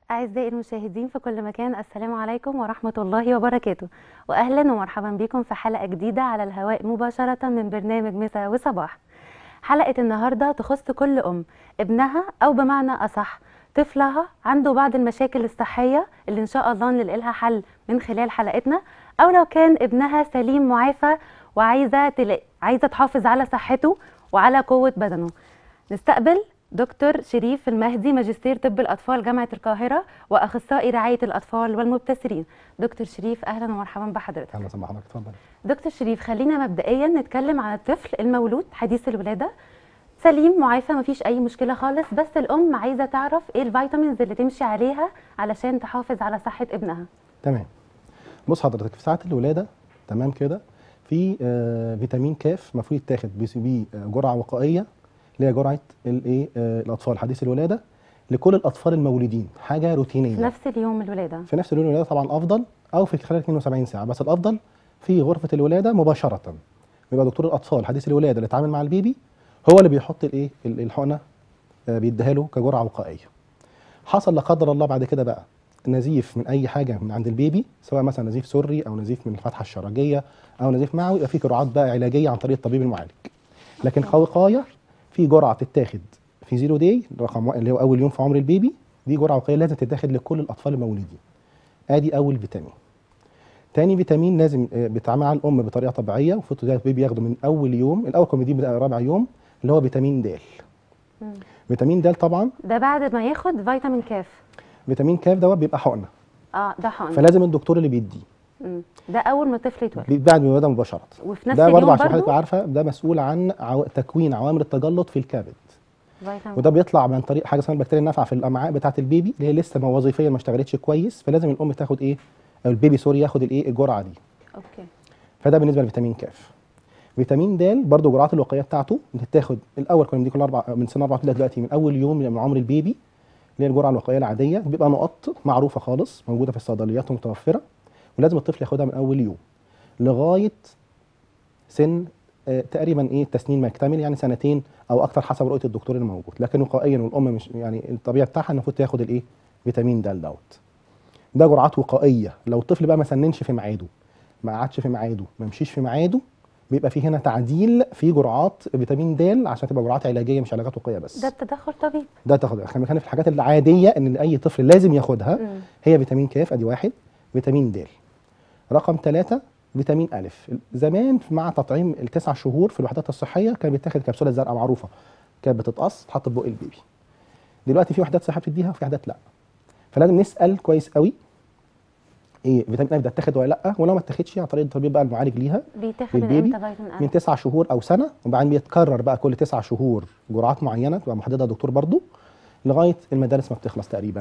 أعزائي المشاهدين في كل مكان، السلام عليكم ورحمة الله وبركاته، وأهلا ومرحبا بكم في حلقة جديدة على الهواء مباشرة من برنامج مساء وصباح. حلقة النهاردة تخص كل أم ابنها أو بمعنى أصح طفلها عنده بعض المشاكل الصحية اللي إن شاء الله نلاقي لها حل من خلال حلقتنا، أو لو كان ابنها سليم معافى عايزة تحافظ على صحته وعلى قوة بدنه. نستقبل دكتور شريف المهدي، ماجستير طب الأطفال جامعة القاهرة وأخصائي رعاية الأطفال والمبتسرين. دكتور شريف أهلا ومرحبا بحضرتك. اهلا وسهلا بحضرتك، اتفضل. دكتور شريف، خلينا مبدئيا نتكلم عن الطفل المولود حديث الولادة سليم معافى، مفيش أي مشكلة خالص، بس الأم عايزة تعرف إيه الفيتامينز اللي تمشي عليها علشان تحافظ على صحة ابنها. تمام. بص حضرتك، في ساعه الولاده تمام كده في فيتامين كاف المفروض يتاخد بيه جرعه وقائيه، اللي هي جرعه الايه الاطفال حديث الولاده لكل الاطفال المولودين، حاجه روتينيه في نفس اليوم الولادة. في نفس اليوم الولاده طبعا افضل، او في خلال 72 ساعه، بس الافضل في غرفه الولاده مباشره. بيبقى دكتور الاطفال حديث الولاده اللي اتعامل مع البيبي هو اللي بيحط الايه الحقنه، بيديها له كجرعه وقائيه. حصل لا قدر الله بعد كده بقى نزيف من اي حاجه من عند البيبي، سواء مثلا نزيف سري او نزيف من الفتحه الشرجيه او نزيف معوي، يبقى في جرعات بقى علاجيه عن طريق الطبيب المعالج. لكن كوقايه في جرعه تتاخد في 0 داي رقم اللي هو اول يوم في عمر البيبي، دي جرعه وقائيه لازم تتاخد لكل الاطفال المولودين. ادي اول فيتامين. تاني فيتامين لازم بيتعامل مع الام بطريقه طبيعيه، المفروض البيبي ياخده من اول يوم، الاول كوميدي بدا رابع يوم، اللي هو فيتامين د. فيتامين د طبعا ده بعد ما ياخد فيتامين كاف. فيتامين كاف دوت بيبقى حقنه، ده حقن. فلازم الدكتور اللي بيديه ده أول ما الطفل يتولد بعد ما الولاده مباشره. وفي نفس ده برضه اليوم عشان حضرتك برضه عارفه ده مسؤول عن تكوين عوامل التجلط في الكبد، فيتامين. وده بيطلع من طريق حاجه اسمها البكتيريا النافعه في الامعاء بتاعه البيبي، اللي هي لسه ما وظيفيا ما اشتغلتش كويس، فلازم الام تاخد ايه، او البيبي سوري ياخد الايه الجرعه دي. اوكي. فده بالنسبه لفيتامين كاف. فيتامين د برضه جرعات الوقائيه بتاعته بتتاخد الاول، كنا بندي كل من سنه 4 دلوقتي من اول يوم من عمر البيبي، اللي هي الجرعه الوقائيه العاديه، بيبقى نقط معروفه خالص موجوده في الصيدليات ومتوفره، ولازم الطفل ياخدها من اول يوم لغايه سن تقريبا التسنين ما يكتمل، يعني سنتين او اكتر حسب رؤيه الدكتور اللي موجود. لكن وقائيا والام مش يعني الطبيعه بتاعها المفروض تاخد فيتامين د دوت. ده جرعات وقائيه. لو الطفل بقى ما سننش في ميعاده، ما قعدش في ميعاده، ما مشيش في ميعاده، بيبقى في هنا تعديل في جرعات فيتامين د عشان تبقى جرعات علاجيه مش علاجات وقائيه بس. ده التدخل طبيعي. ده تاخد احنا كان في الحاجات العاديه ان اي طفل لازم ياخدها. هي فيتامين كاف ادي واحد. فيتامين د رقم 3 فيتامين أ. زمان مع تطعيم ال9 شهور في الوحدات الصحيه كان بيتاخد كبسوله زرقاء معروفه، كانت بتتقص تحط في بق البيبي. دلوقتي في وحدات صحيه بتديها وفي وحدات لا، فلازم نسال كويس قوي فيتامين أ ده اتاخد ولا لا، ولو ما اتاخدش عن طريق الطبيب بقى المعالج ليها بيتاخد من للبيبي امتى فيتامين من 9 شهور او سنه، وبعدين بيتكرر بقى كل 9 شهور جرعات معينه تبقى محددها دكتور برضو لغايه المدارس ما بتخلص تقريبا.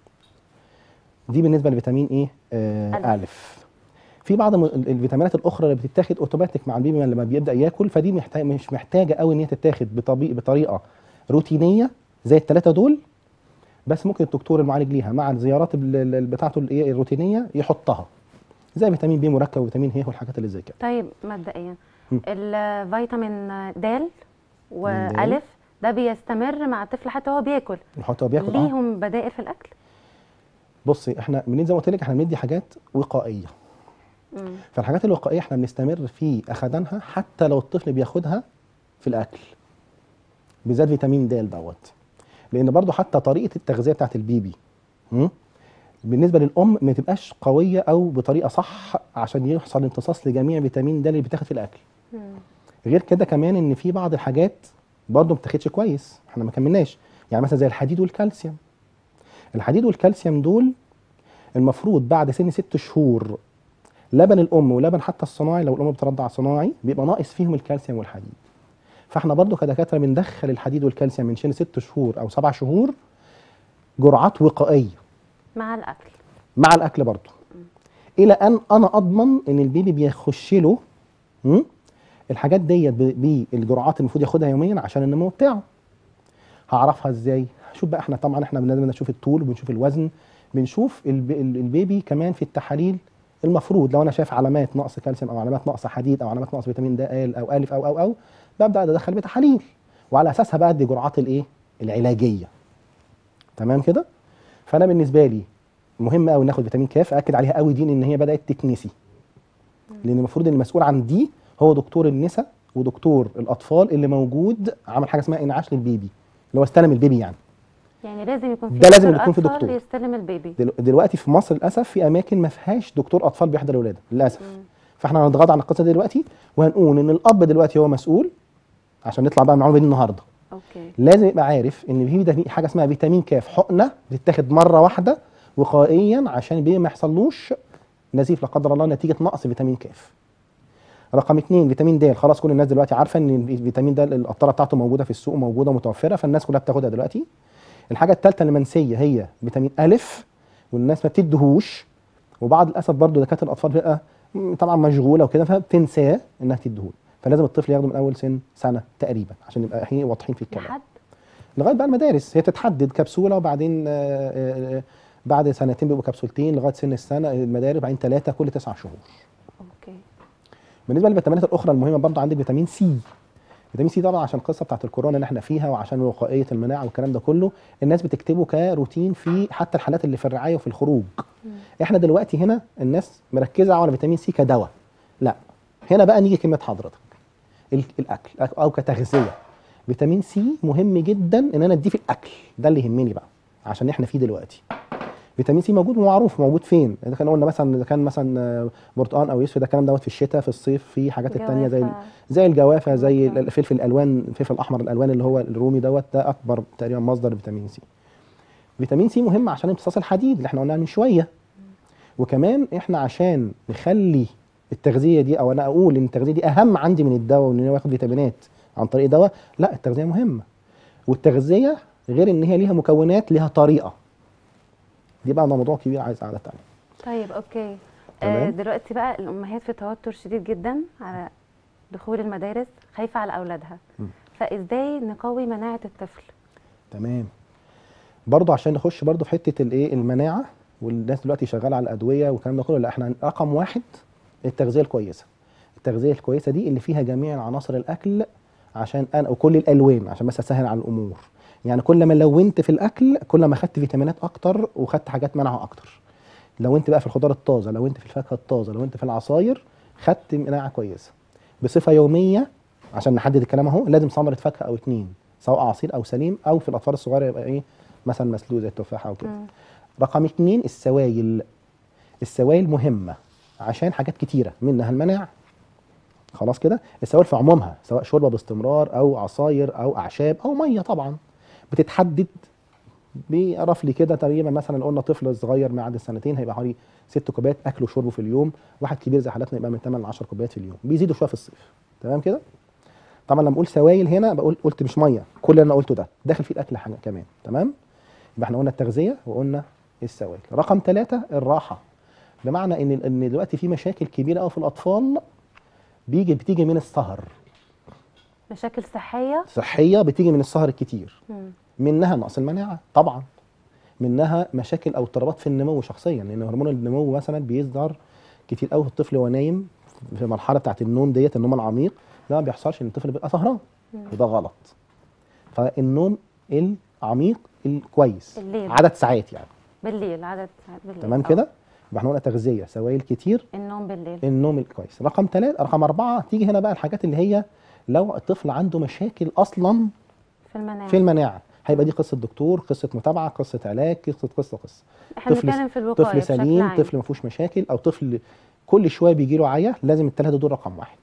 دي بالنسبه لفيتامين أ. في بعض الفيتامينات الاخرى اللي بتتاخد اوتوماتيك مع البيبي لما بيبدا ياكل، فدي مش محتاجه قوي ان هي تتاخد بطريقه روتينيه زي الثلاثه دول، بس ممكن الدكتور المعالج ليها مع الزيارات بتاعته الروتينيه يحطها، زي فيتامين بي مركب وفيتامين ه والحاجات اللي زي كده. طيب مبدئيا الفيتامين د والف ده بيستمر مع الطفل حتى هو بياكل؟ حتى هو بياكل. ليهم بدائل في الاكل؟ بصي احنا زي ما قلت لك احنا بندي حاجات وقائيه. فالحاجات الوقائيه احنا بنستمر في اخدانها حتى لو الطفل بياخدها في الاكل، بالذات فيتامين د دوت، لان برضو حتى طريقه التغذيه بتاعت البيبي بالنسبه للام ما تبقاش قويه او بطريقه صح عشان يحصل امتصاص لجميع فيتامين د اللي بيتاخد في الاكل. غير كده كمان ان في بعض الحاجات برضو ما بتاخدش كويس، احنا ما كملناش، يعني مثلا زي الحديد والكالسيوم. الحديد والكالسيوم دول المفروض بعد سن 6 شهور لبن الام ولبن حتى الصناعي، لو الام بترضع صناعي بيبقى ناقص فيهم الكالسيوم والحديد. فاحنا برضو كدكاتره بندخل الحديد والكالسيوم من سن 6 شهور او 7 شهور جرعات وقائيه مع الاكل. مع الاكل برضو، الى ان انا اضمن ان البيبي بيخش له الحاجات ديت بالجرعات المفروض ياخدها يوميا عشان النمو بتاعه. هعرفها ازاي؟ شوف بقى احنا لازم نشوف الطول وبنشوف الوزن، بنشوف البيبي كمان في التحاليل. المفروض لو انا شايف علامات نقص كالسيوم او علامات نقص حديد او علامات نقص فيتامين د او الف او ببدا ادخل بتحاليل، وعلى اساسها بقى ادي جرعات العلاجيه. تمام كده؟ فانا بالنسبه لي مهم قوي ناخد فيتامين كاف، اكد عليها قوي دي لان هي بدات تتنسي، لان المفروض ان المسؤول عن دي هو دكتور النساء ودكتور الاطفال اللي موجود عمل حاجه اسمها انعاش للبيبي، اللي هو استلم البيبي يعني. يعني لازم يكون في ده لازم دكتور يكون في أطفال دكتور. يستلم البيبي. دلوقتي في مصر للاسف في اماكن ما فيهاش دكتور اطفال بيحضر الولاده للاسف. فاحنا هنتغاضى عن القصه دي دلوقتي، وهنقول ان الاب دلوقتي هو مسؤول، عشان نطلع بقى من المعلومه دي النهارده. اوكي. لازم يبقى عارف ان في حاجه اسمها فيتامين كاف حقنه بتتاخد مره واحده وقائيا عشان البيبي ما يحصلوش نزيف لا قدر الله نتيجه نقص فيتامين كاف. رقم 2 فيتامين د، خلاص كل الناس دلوقتي عارفه ان الفيتامين ده القطره بتاعته موجوده في السوق، موجوده متوفره، فالناس كلها بتاخدها دلوقتي. الحاجه الثالثه المنسيه هي فيتامين الف، والناس ما بتدهوش، وبعض للاسف برضه دكاتره الاطفال بقى طبعا مشغوله وكده فبتنساه انها تدهون، فلازم الطفل ياخده من اول سنه تقريبا عشان نبقى احنا واضحين في الكلام. لحد لغايه بقى المدارس هي تتحدد كبسوله، وبعدين بعد سنتين بيبقوا كبسولتين لغايه سن السنه، المدارس بعدين 3 كل 9 شهور. اوكي. بالنسبه للفيتامينات الاخرى المهمه برضه عندك فيتامين سي. فيتامين سي طبعا عشان القصه بتاعت الكورونا اللي احنا فيها وعشان وقائيه المناعه والكلام ده كله، الناس بتكتبه كروتين في حتى الحالات اللي في الرعايه وفي الخروج. احنا دلوقتي هنا الناس مركزه على فيتامين سي كدواء. لا، هنا بقى نيجي كلمه حضرتك الاكل او كتغذيه. فيتامين سي مهم جدا ان انا اديه في الاكل، ده اللي يهمني بقى عشان احنا فيه دلوقتي. فيتامين سي موجود ومعروف موجود فين، اذا كان قلنا مثلا اذا كان مثلا برتقان او يوسف، ده الكلام دوت في الشتاء، في الصيف في حاجات التانيه زي الجوافه، زي الفلفل الالوان، الفلفل الاحمر الالوان اللي هو الرومي دوت، ده اكبر تقريبا مصدر فيتامين سي. فيتامين سي مهم عشان امتصاص الحديد اللي احنا قلناها من شويه، وكمان احنا عشان نخلي التغذيه دي، او انا اقول ان التغذيه دي اهم عندي من الدواء وان انا باخد فيتامينات عن طريق دواء، لا التغذيه مهمه. والتغذيه غير ان هي ليها مكونات، ليها طريقه. دي بقى موضوع كبير عايز قعده تانيه. طيب اوكي. تمام. دلوقتي بقى الامهات في توتر شديد جدا على دخول المدارس، خايفه على اولادها، فازاي نقوي مناعه الطفل؟ تمام. برضه عشان نخش برضه في حته الايه المناعه، والناس دلوقتي شغاله على الادويه والكلام ده كله، لا احنا رقم واحد التغذيه الكويسه. التغذيه الكويسه دي اللي فيها جميع عناصر الاكل، عشان انا وكل الالوان عشان بس اسهل على الامور. يعني كل ما لونت في الاكل كل ما خدت فيتامينات اكتر وخدت حاجات مناعه اكتر. لو انت بقى في الخضار الطازه، لو انت في الفاكهه الطازه، لو انت في العصاير، خدت مناعه كويسه. بصفه يوميه عشان نحدد الكلام اهو، لازم ثمره فاكهه او 2، سواء عصير او سليم، او في الاطفال الصغيره يبقى ايه مثلا مسلوق زي التفاحه او كده. رقم 2 السوائل. السوائل مهمه عشان حاجات كتيره منها المناعه. خلاص كده، السوائل في عمومها سواء شوربه باستمرار او عصاير او اعشاب او ميه طبعا بتتحدد برفلي كده تقريبا. مثلا قلنا طفل صغير ما عدا السنتين هيبقى حوالي 6 كوبايات اكل وشربه في اليوم، واحد كبير زي حالاتنا يبقى من 8 ل 10 كوبايات في اليوم، بيزيدوا شويه في الصيف. تمام كده. طبعا لما اقول سوائل هنا بقول قلت مش ميه، كل اللي انا قلته ده داخل فيه الاكل حاجه كمان. تمام. يبقى احنا قلنا التغذيه وقلنا السوائل. رقم 3 الراحه، بمعنى ان دلوقتي في مشاكل كبيره قوي في الاطفال بتيجي من السهر. مشاكل صحيه بتيجي من السهر الكتير. منها نقص المناعه طبعا، منها مشاكل او اضطرابات في النمو شخصيا، لان هرمون النمو مثلا بيظهر كتير قوي في الطفل وهو نايم في المرحله بتاعت النوم ديت، النوم العميق ده ما بيحصلش ان الطفل بيبقى سهران، وده غلط. فالنوم العميق الكويس الليل. عدد ساعات يعني بالليل، عدد ساعات بالليل. تمام كده. يبقى احنا قلنا تغذيه، سوائل كتير، النوم بالليل، النوم الكويس. رقم 4 تيجي هنا بقى الحاجات اللي هي لو الطفل عنده مشاكل اصلا في المناعه هيبقى دي قصه دكتور، قصه متابعه، قصه علاج، قصه. احنا بنتكلم في الوقايه، طفل سليم، طفل ما فيهوش مشاكل، او طفل كل شويه بيجي له عيا، لازم الثلاثه دول رقم 1.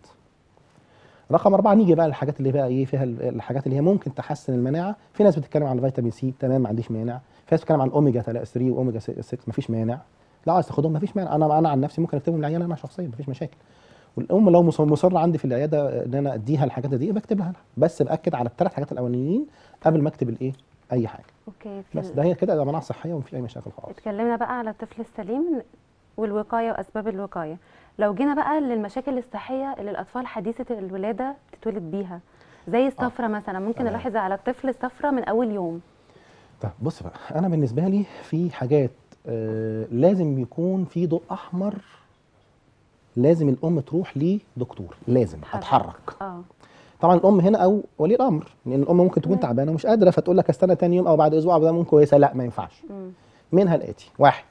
رقم 4 نيجي بقى الحاجات اللي بقى ايه فيها الحاجات اللي هي ممكن تحسن المناعه. في ناس بتتكلم عن الفيتامين سي، تمام ما عنديش مانع. في ناس بتتكلم عن اوميجا 3 واوميجا 6، ما فيش مانع. لو عايز تاخدهم ما فيش مانع. انا عن نفسي ممكن اكتبهم للعيان انا شخصيا، ما فيش مشاكل. والام لو مصر عندي في العياده ان انا اديها الحاجات دي بكتب لها، بس باكد على الثلاث حاجات الاولانيين قبل ما اكتب الايه اي حاجه. اوكي. بس ده هي كده مناعه صحيه ومفيش اي مشاكل خالص. اتكلمنا بقى على الطفل السليم والوقايه واسباب الوقايه. لو جينا بقى للمشاكل الصحيه اللي الاطفال حديثه الولاده بتتولد بيها، زي الصفرة مثلا، ممكن الاحظ على الطفل الصفرة من اول يوم. طب بص بقى، انا بالنسبه لي في حاجات لازم يكون في ضوء احمر، لازم الام تروح لدكتور، لازم اتحرك. طبعا الام هنا او ولي الامر، لان الام ممكن تكون تعبانه ومش قادره فتقول لك استنى تاني يوم او بعد اسبوع ده ممكن كويسه، لا ما ينفعش. منها الاتي: واحد،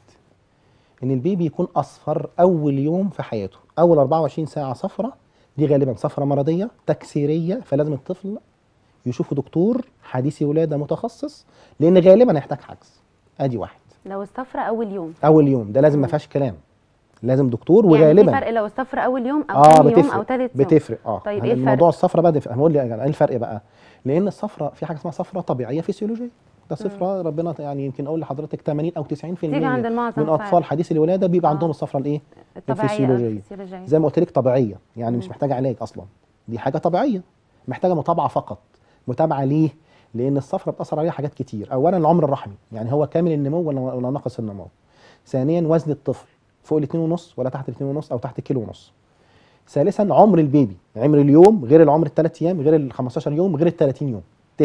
ان البيبي يكون اصفر اول يوم في حياته، اول 24 ساعه صفرة، دي غالبا صفرة مرضيه تكسيريه، فلازم الطفل يشوف دكتور حديث ولاده متخصص، لان غالبا هيحتاج حجز. ادي واحد. لو الصفرة اول يوم. اول يوم ده لازم ما فيهاش كلام، لازم دكتور. يعني في وغالبا فرق لو الصفرة اول يوم او تاني يوم او تالت يوم؟ بتفرق. طيب هلا ايه الفرق؟ موضوع الصفرة بقى هنقول لي ايه الفرق بقى. لان الصفرة في حاجه اسمها صفرة طبيعيه فسيولوجيه، ده صفرة ربنا يعني يمكن اقول لحضرتك 80 او 90% تيجي عند المعظم من اطفال حديث الولاده بيبقى عندهم الصفرة الايه؟ الطبيعية الفسيولوجيه. زي ما قلت لك طبيعيه، يعني مش محتاجه علاج اصلا، دي حاجه طبيعيه محتاجه متابعه فقط. متابعه ليه؟ لان الصفرة بتاثر عليها حاجات كتير. اولا العمر الرحمي، يعني هو كامل النمو ولا ناقص النمو. ثانيا وزن الطفل، فوق ال2.5 ولا تحت ال2.5 او تحت الكيلو ونص. ثالثا عمر البيبي، عمر اليوم غير العمر ال3 ايام غير ال15 يوم غير ال30 يوم.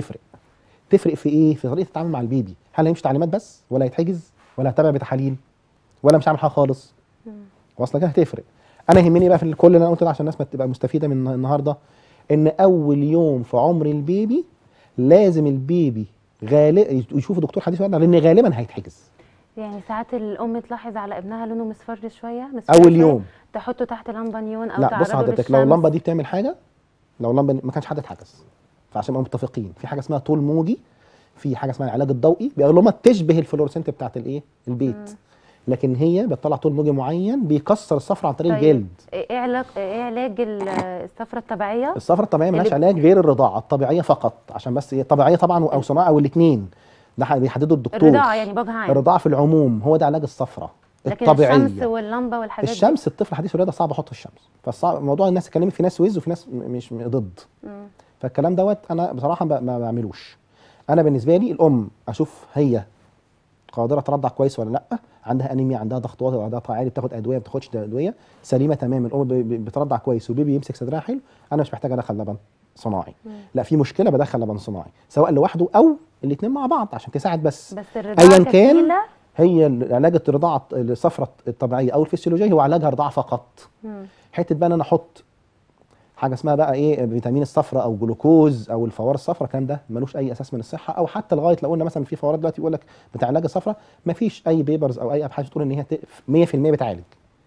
تفرق في ايه؟ في طريقه التعامل مع البيبي. هل هيمشي تعليمات بس، ولا هيتحجز، ولا هتابع بتحاليل، ولا مش هعمل حاجه خالص؟ واصله كده هتفرق. انا يهمني بقى في كل اللي انا قلته ده عشان الناس ما تبقى مستفيده من النهارده، ان اول يوم في عمر البيبي لازم البيبي يشوف دكتور حديث ولاده، لان غالبا هيتحجز. يعني ساعات الام تلاحظ على ابنها لونه مصفر شويه اول يوم، تحطه تحت لمبه نيون او لا بص تعرضه حضرتك، للشمس. لو اللمبه دي بتعمل حاجه، لو اللمبه ما كانش حد اتحجز. فعشان نبقى متفقين، في حاجه اسمها طول موجي، في حاجه اسمها العلاج الضوئي، بيغلومات تشبه الفلورسنت بتاعت الايه؟ البيت. لكن هي بتطلع طول موجي معين بيكسر الصفرة عن طريق الجلد. ايه علاج الصفرة الطبيعيه؟ الصفرة الطبيعيه مالهاش علاج غير الرضاعه الطبيعيه فقط، عشان بس ايه، طبيعيه طبعا او صناعه او الاثنين، ده بيحدده الدكتور. الرضاعه يعني بوجه عام، الرضاعه في العموم هو ده علاج الصفرة لكن الطبيعيه. الشمس واللمبه والحاجات دي، الشمس الطفل حديث الولاده صعب احطه في الشمس، فالصعب موضوع الناس اتكلمت، في ناس ويز وفي ناس مش ضد. فالكلام دوت انا بصراحه ما بعملوش. انا بالنسبه لي الام اشوف هي قادره ترضع كويس ولا لا، عندها انيميا، عندها ضغط واطي، عندها ضغط عالي، بتاخد ادويه، ما بتاخدش ادويه، سليمه تماما، الام بترضع كويس والبيبي يمسك صدرها حلو، انا مش محتاج ادخل لبن صناعي. لا، في مشكله بدخل لبن صناعي، سواء لوحده او الاثنين مع بعض عشان تساعد بس الرضاعه ايا كان. كفيلة. هي علاج الرضاعه الصفرة الطبيعيه او الفسيولوجيه هو علاجها رضاعه فقط. حته بقى ان انا احط حاجه اسمها بقى ايه فيتامين الصفرة او جلوكوز او الفوار الصفرة، الكلام ده ملوش اي اساس من الصحه. او حتى لغايه لو قلنا مثلا في فورات دلوقتي بيقول لك بتاع علاج الصفرة، مفيش اي بيبرز او اي ابحاث تقول ان هي 100% بتعالج.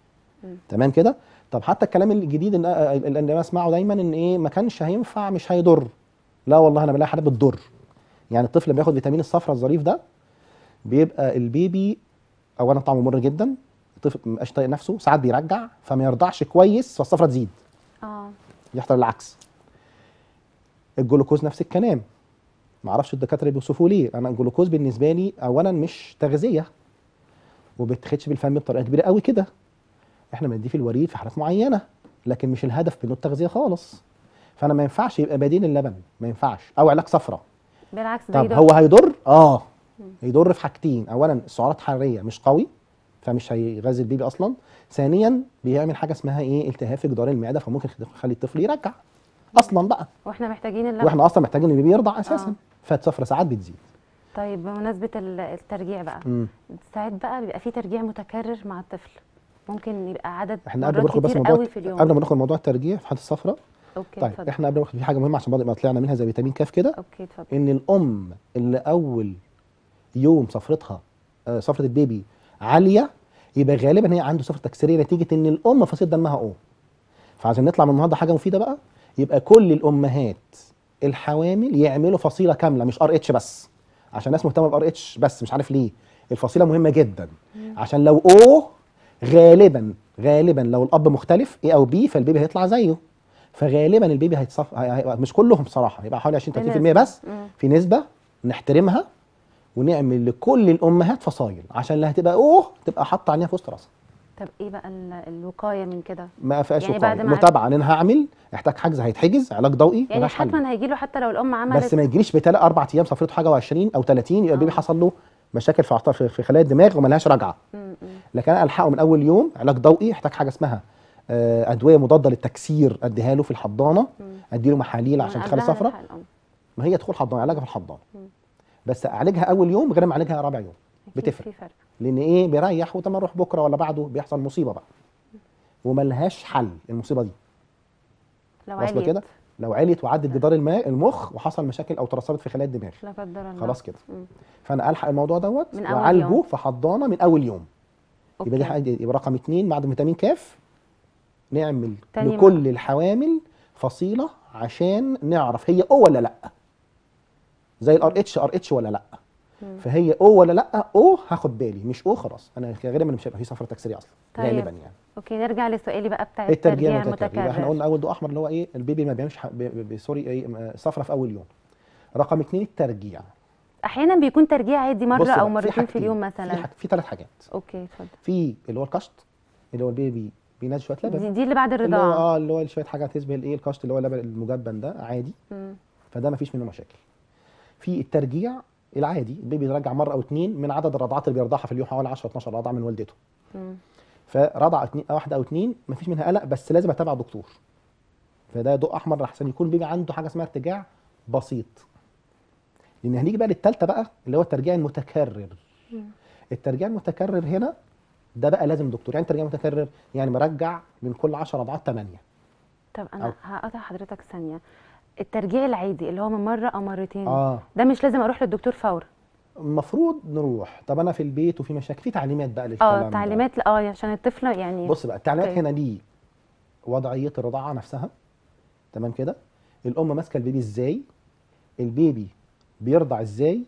تمام كده. طب حتى الكلام الجديد اللي انا اسمعه دايما ان ايه ما كانش هينفع، مش هيضر. لا والله انا بلاقي حاجات بتضر. يعني الطفل لما بياخد فيتامين الصفرة الظريف ده، بيبقى البيبي اولا طعمه مر جدا، الطفل ما بيبقاش طايق نفسه، ساعات بيرجع فما يرضعش كويس فالصفرة تزيد. يحصل العكس. الجلوكوز نفس الكلام، ما اعرفش الدكاتره بيوصفوه ليه. انا الجلوكوز بالنسبه لي اولا مش تغذيه، وما بيتاخدش بالفم بطريقه كبيره قوي كده، احنا بنديه في الوريد في حالات معينه، لكن مش الهدف منه التغذيه خالص. فانا ما ينفعش يبقى بديل اللبن، ما ينفعش، او علاج صفرة. بالعكس ده طب هو هيضر؟ يضر في حاجتين: اولا السعرات الحراريه مش قوي فمش هيغذي البيبي اصلا، ثانيا بيعمل حاجه اسمها ايه التهاب في جدار المعده، فممكن يخلي الطفل يرجع اصلا بقى، واحنا محتاجين اللبن، واحنا اصلا محتاجين البيبي يرضع اساسا. فالصفرة ساعات بتزيد. طيب بمناسبه الترجيع بقى، ساعات بقى بيبقى في ترجيع متكرر مع الطفل، ممكن يبقى عدد احنا قبل ما مرات ندخل بس كتير قوي في اليوم. قبل ما ندخل موضوع الترجيع في حاله الصفرة، اوكي طيب اتفضل. احنا قبل ما ندخل في حاجه مهمه عشان بعد ما طلعنا منها زي فيتامين كاف كده، اوكي اتفضل. ان الام اللي اول يوم صفرتها صفرة البيبي عاليه، يبقى غالبا هي عنده صفرة تكسيريه نتيجه ان الام فصيل دمها فعشان نطلع من النهارده حاجه مفيده بقى، يبقى كل الامهات الحوامل يعملوا فصيله كامله مش ار اتش بس، عشان الناس مهتمه بار اتش بس مش عارف ليه. الفصيله مهمه جدا، عشان لو غالبا لو الاب مختلف A او B فالبيبي هيطلع زيه. فغالبا البيبي مش كلهم بصراحه، هيبقى حوالي 20 30% بس. في نسبه نحترمها ونعمل لكل الامهات فصايل، عشان اللي هتبقى تبقى حاطه عينيها في وسط راسها. طب ايه بقى الوقايه من كده؟ ما فيهاش يعني وقايه، متابعه. ان انا هعمل احتاج حجز هيتحجز، علاج ضوئي يعني حتما هيجي له حتى لو الام عملت، بس ما يجيليش بثلاث اربع ايام صفرته حاجه و20 او 30 يبقى البيبي حصل له مشاكل في خلايا الدماغ وملهاش رجعه. لكن انا الحقه من اول يوم علاج ضوئي، يحتاج حاجه اسمها ادويه مضاده للتكسير اديها له في الحضانه، ادي له محاليل عشان تخلي صفرة. ما هي تدخل حضانه، علاجها في الحضانه، بس اعالجها اول يوم غير ما اعالجها رابع يوم، بتفرق. لان ايه بيريح، وتم اروح بكره ولا بعده بيحصل مصيبه بقى وملهاش حل المصيبه دي. لو عليت كده لو عليت وعدت جدار المخ وحصل مشاكل او ترسبت في خلايا الدماغ، لا قدر الله. خلاص كده. فانا الحق الموضوع دوت من أول وعالجه يوم. في حضانه من اول يوم. أوكي. يبقى دي حاجه، يبقى رقم 2 بعد فيتامين كاف نعمل تاني لكل مرة. الحوامل فصيله عشان نعرف هي او ولا لا، زي الار اتش ولا لا. فهي او ولا لا، او هاخد بالي، مش او خلاص انا غالبا مش هيبقى في صفرة تكسيريه اصلا. طيب. غالبا يعني. اوكي، نرجع لسؤالي بقى بتاع الترجيع الترجيع المتكرر، يبقى احنا المتكرر. قلنا اول ضوء احمر اللي هو ايه، البيبي ما بيعملش سوري ايه صفرة في اول يوم. رقم 2 الترجيع. احيانا بيكون ترجيع عادي بص مره او بقى، مرتين في اليوم مثلا. في 3 حاجات. اوكي اتفضل. في اللي هو الكشط، اللي هو البيبي بينزل شويه لبن، دي اللي بعد اللي هو الرضاعه. اللي هو شويه حاجه تشبه الايه الكشط، اللي هو اللبن المجبن ده عادي. فده ما فيش منه مشاكل. في الترجيع العادي، البيبي يرجع مره او 2 من عدد الرضعات اللي بيرضعها في اليوم، حوالي 10 12 رضعه من والدته. فرضع 2 واحده او 2 ما فيش منها قلق، بس لازم اتابع دكتور. فده ضوء احمر احسن يكون البيبي عنده حاجه اسمها ارتجاع بسيط. لان هنيجي بقى للثالثه بقى اللي هو الترجيع المتكرر. الترجيع المتكرر هنا ده بقى لازم دكتور. يعني الترجيع المتكرر يعني مرجع من كل 10 رضعات 8. طب انا هقطع حضرتك ثانيه. الترجيع العادي اللي هو من مره او مرتين آه. ده مش لازم اروح للدكتور فورا؟ المفروض نروح. طب انا في البيت وفي مشاكل، في تعليمات بقى للكلام ده. تعليمات عشان الطفل يعني. بص بقى التعليمات أوكي. هنا ليه وضعيه الرضاعه نفسها، تمام كده، الام ماسكه البيبي ازاي، البيبي بيرضع ازاي،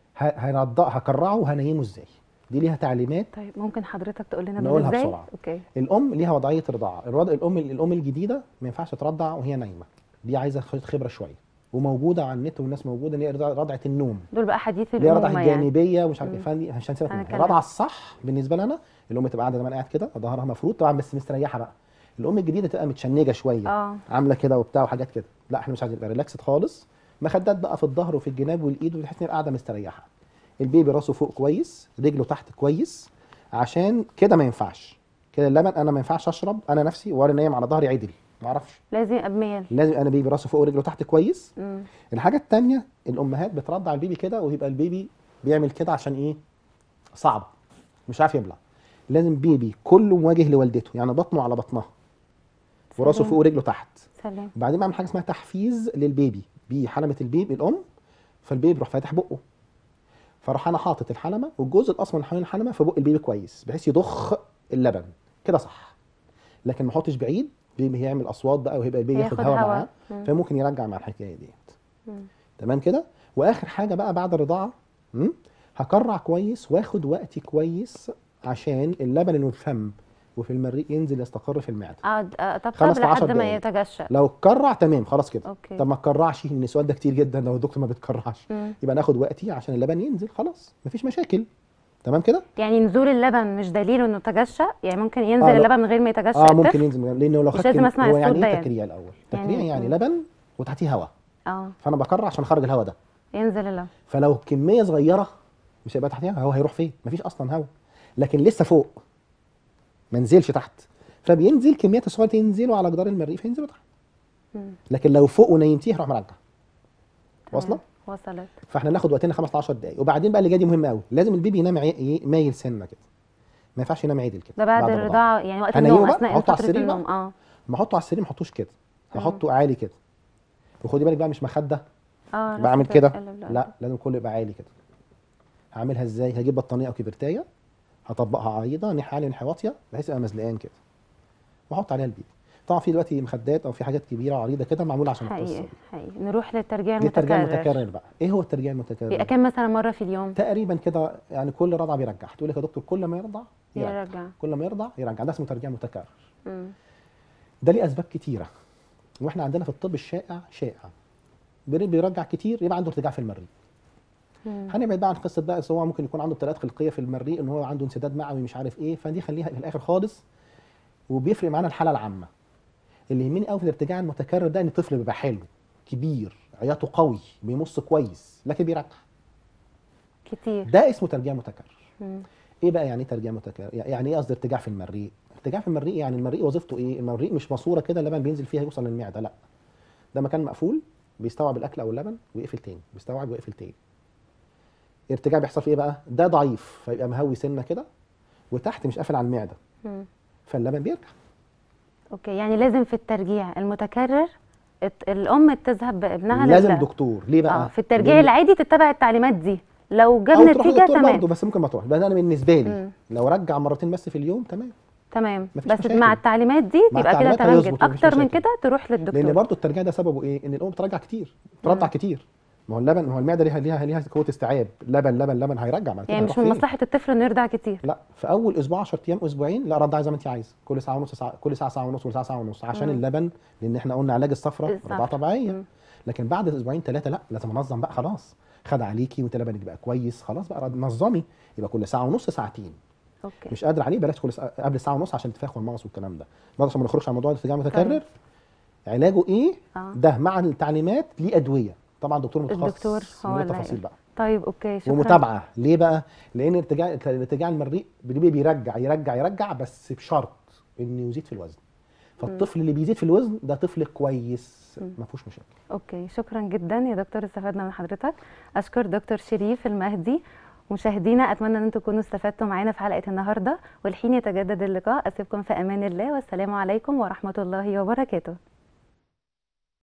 هكرعه وهنيمه ازاي، دي ليها تعليمات. طيب ممكن حضرتك تقول لنا نقولها ازاي؟ بسرعه. اوكي. الام ليها وضعيه رضاعه. الام الجديده ما ينفعش ترضع وهي نايمه، دي عايزه خبره شويه، وموجوده على النت والناس موجوده ان هي رضعه النوم، دول بقى حديث اللي هي الامومه رضعه يعني. جانبيه ومش عارف ايه. فدي مش هنسيبك منها. الرضعه الصح بالنسبه لنا الام تبقى قاعده زي ما انا قاعد كده، ظهرها مفروض طبعا بس مستريحه بقى. الام الجديده تبقى متشنجه شويه، عامله كده وبتاع وحاجات كده. لا احنا مش عايزين، نبقى ريلاكسد خالص، مخدات بقى في الظهر وفي الجناب والايد، وتحس ان هي قاعده مستريحه. البيبي راسه فوق كويس، رجله تحت كويس، عشان كده ما ينفعش كده اللبن. انا ما ينفعش اشرب انا نفسي وانا نايم على ظهري عدل، ما اعرفش، لازم ابميل، لازم انا بيبي راسه فوق ورجله تحت كويس. الحاجه الثانيه الامهات بترضع البيبي كده ويبقى البيبي بيعمل كده عشان ايه؟ صعب، مش عارف يبلع. لازم بيبي كله مواجه لوالدته، يعني بطنه على بطنها وراسه فوق ورجله تحت. سلام. وبعدين بعمل حاجه اسمها تحفيز للبيبي بحلمه البيبي الام، فالبيبي بيروح فاتح بقه، فراح انا حاطط الحلمه والجزء الاسمر اللي حوالين الحلمه في بق البيبي كويس بحيث يضخ اللبن كده صح. لكن ما احطش بعيد، البيبي هيعمل اصوات بقى وهيبقى البيبي ياخد هواء معاه، فممكن يرجع مع الحكايه ديت. تمام كده. واخر حاجه بقى بعد الرضاعه، هكرع كويس واخد وقتي كويس عشان اللبن اللي في الفم وفي المريء ينزل يستقر في المعده. طب لحد ما يتجشأ. لو كرع تمام خلاص كده. أوكي. طب ما تكرعش، ان السؤال ده كتير جدا، لو الدكتور ما بتكرعش يبقى ناخد وقتي عشان اللبن ينزل، خلاص مفيش مشاكل. تمام كده. يعني نزول اللبن مش دليل انه تجشأ؟ يعني ممكن ينزل اللبن من غير ما يتجشأ الطفل؟ ممكن ينزل، لانه لو خدت هو يعني ايه تكريع الاول؟ تكريع يعني لبن وتحتيه هواء. فانا بكرع عشان اخرج الهواء ده ينزل اللبن. فلو كميه صغيره مش هيبقى تحتيها هواء، هيروح فين؟ مفيش اصلا هواء، لكن لسه فوق ما نزلش تحت، فبينزل كميات الصغيره تنزلوا على جدار المريء فينزلوا تحت. لكن لو فوق ونيمتيه هروح مرجع. واصله؟ وصلت. فاحنا ناخد وقتنا 15 دقائق. وبعدين بقى اللي جاي دي مهمه قوي، لازم البيبي ينام مايل سنه كده، ما ينفعش ينام عدل كده. ده بعد الرضاعه يعني وقت النوم، اثناء فتره النوم. ما احطه على السرير، ما احطوش كده، هحطه عالي كده. وخدي بالك بقى مش مخده بعمل كده، لا لازم كله يبقى عالي كده. هعملها ازاي؟ هجيب بطانيه او كبرتايه، هطبقها عريضه ناحيه عاليه ناحيه واطيه بحيث يبقى مزلقان كده، واحط عليها البيبي. طبعا في دلوقتي مخدات او في حاجات كبيره عريضه كده معموله عشان القصه دي. حقيقي. نروح للترجيع المتكرر. الترجيع المتكرر بقى، ايه هو الترجيع المتكرر؟ بيبقى كام مثلا مره في اليوم؟ تقريبا كده يعني كل رضعه بيرجع. تقول لك يا دكتور كل ما يرضع يرجع، كل ما يرضع يرجع، ده اسمه ترجيع متكرر. ده ليه اسباب كتيره، واحنا عندنا في الطب الشائع بيرجع كتير يبقى عنده ارتجاع في المريء. هنبعد بقى عن قصه بقى هو ممكن يكون عنده ابتلاءات خلقيه في المريء، ان هو عنده انسداد معوي مش عارف ايه، فدي خليها في الاخر خالص. وبيفرق معانا الحاله العامه. اللي يهمني قوي في الارتجاع المتكرر ده ان الطفل بيبقى حلو كبير، عياطه قوي، بيمص كويس، لكن بيرجع كتير، ده اسمه ترجيع متكرر. ايه بقى يعني ايه ترجيع متكرر؟ يعني ايه قصدي ارتجاع في المريء؟ ارتجاع في المريء يعني المريء وظيفته ايه؟ المريء مش ماسوره كده اللبن بينزل فيها يوصل للمعده، لا، ده مكان مقفول بيستوعب الاكل او اللبن ويقفل تاني، بيستوعب ويقفل تاني. الارتجاع بيحصل في ايه بقى؟ ده ضعيف فيبقى مهوي سنه كده، وتحت مش قافل على المعده، فاللبن بيرجع. اوكي. يعني لازم في الترجيع المتكرر الام تذهب بابنها لازم دكتور. ليه بقى؟ في الترجيع لأن- العادي تتبع التعليمات دي، لو جاب او تروح نتيجه لدكتور تمام. برضه، بس ممكن ما تروح. انا بالنسبه لي لو رجع مرتين بس في اليوم تمام. تمام، مفيش بس مشاكل. مع التعليمات دي مع يبقى كده التعليمات تمام هيظبط جدا. ومفيش اكتر من مشاكل. كده تروح للدكتور. لان برضه الترجيع ده سببه ايه؟ ان الام بترجع كتير، بترضع كتير. ما هو اللبن، ما هو المعده ليها قوه استيعاب. لبن لبن لبن هيرجع بعد كده. يعني مش هيروح من فين؟ مصلحه الطفل انه يرضع كتير. لا، في اول اسبوع 10 ايام اسبوعين لا، رضعي زي ما انت عايزه، كل ساعه ونص، كل ساعه ساعه ونص، كل ساعه ساعه ونص، عشان اللبن. لان احنا قلنا علاج الصفرة رضاعه طبيعيه. لكن بعد اسبوعين ثلاثه لا، لازم انظم بقى. خلاص خد عليكي وانت لبنك بقى كويس، خلاص بقى نظمي. يبقى كل ساعه ونص ساعتين. اوكي. مش قادر عليه بلاش كل قبل الساعه ونص، عشان الانتفاخ والمغص والكلام ده. برضه عشان ما نخرجش عن موضوع الارتجاع المتكرر. علاجه ايه؟ ده مع التعليمات ليه ادويه طبعا، دكتور متخصص. الدكتور هو التفاصيل بقى. طيب اوكي، شكرا. ومتابعه. ليه بقى؟ لان الارتجاع المريء بيرجع يرجع يرجع، بس بشرط انه يزيد في الوزن. فالطفل اللي بيزيد في الوزن ده طفل كويس، ما فيهوش مشاكل. اوكي، شكرا جدا يا دكتور، استفدنا من حضرتك. اشكر دكتور شريف المهدي. مشاهدينا، اتمنى ان انتم تكونوا استفدتوا معانا في حلقه النهارده، والحين يتجدد اللقاء. اسيبكم في امان الله، والسلام عليكم ورحمه الله وبركاته.